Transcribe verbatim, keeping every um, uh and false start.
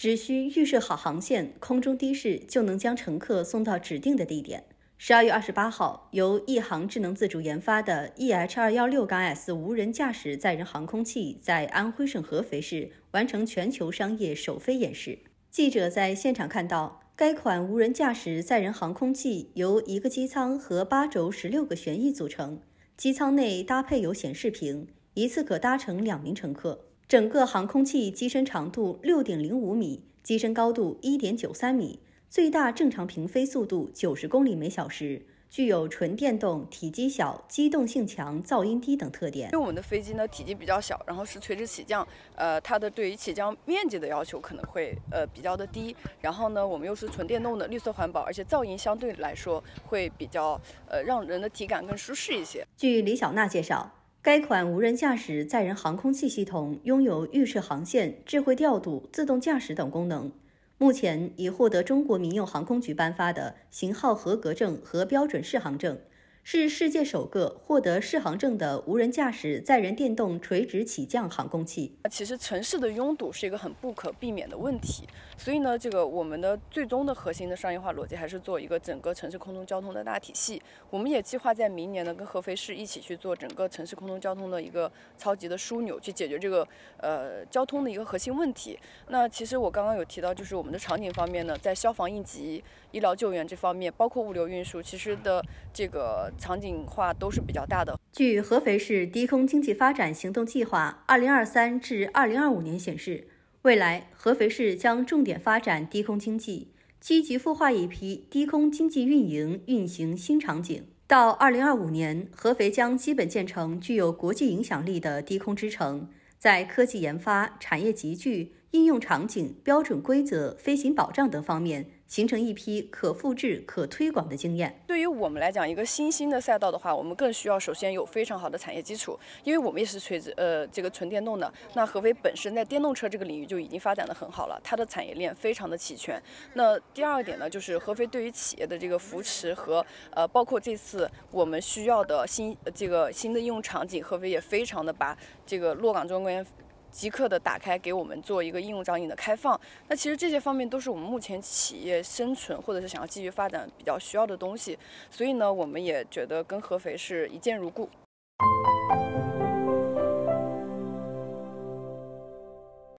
只需预设好航线，空中的士就能将乘客送到指定的地点。十二月二十八号，由亿航智能自主研发的 E H 二一六 S 无人驾驶载人航空器在安徽省合肥市完成全球商业首飞演示。记者在现场看到，该款无人驾驶载人航空器由一个机舱和八轴十六个旋翼组成，机舱内搭配有显示屏，一次可搭乘两名乘客。整个航空器机身长度 六点零五米，机身高度 一点九三米。最大正常平飞速度九十公里每小时，具有纯电动、体积小、机动性强、噪音低等特点。 因为我们的飞机呢体积比较小，然后是垂直起降，呃，它的对于起降面积的要求可能会呃比较的低。然后呢，我们又是纯电动的，绿色环保，而且噪音相对来说会比较呃让人的体感更舒适一些。 据李小娜介绍，该款无人驾驶载人航空器系统拥有预设航线、智慧调度、自动驾驶等功能。目前已获得中国民用航空局颁发的型号合格证和标准适航证，是世界首个获得适航证的无人驾驶载人电动垂直起降航空器。 其实城市的拥堵是一个很不可避免的问题，所以呢，这个我们的最终的核心的商业化逻辑还是做一个整个城市空中交通的大体系。我们也计划在明年呢，跟合肥市一起去做整个城市空中交通的一个超级的枢纽，去解决这个呃交通的一个核心问题。那其实我刚刚有提到，就是我们的场景方面呢，在消防应急、医疗救援这方面，包括物流运输，其实的这个场景化都是比较大的。 据合肥市低空经济发展行动计划二零二三至二零二五年显示，未来合肥市将重点发展低空经济，积极孵化一批低空经济运营运行新场景。到二零二五年，合肥将基本建成具有国际影响力的低空之城，在科技研发、产业集聚、应用场景、标准规则、飞行保障等方面形成一批可复制、可推广的经验。 对于我们来讲，一个新兴的赛道的话，我们更需要首先有非常好的产业基础，因为我们也是垂直呃这个纯电动的。那合肥本身在电动车这个领域就已经发展的很好了，它的产业链非常的齐全。那第二点呢，就是合肥对于企业的这个扶持和呃包括这次我们需要的新这个新的应用场景，合肥也非常的把这个洛岗中公园即刻的打开，给我们做一个应用场景的开放。那其实这些方面都是我们目前企业生存或者是想要继续发展比较需要的东西，所以呢，我们也觉得跟合肥是一见如故。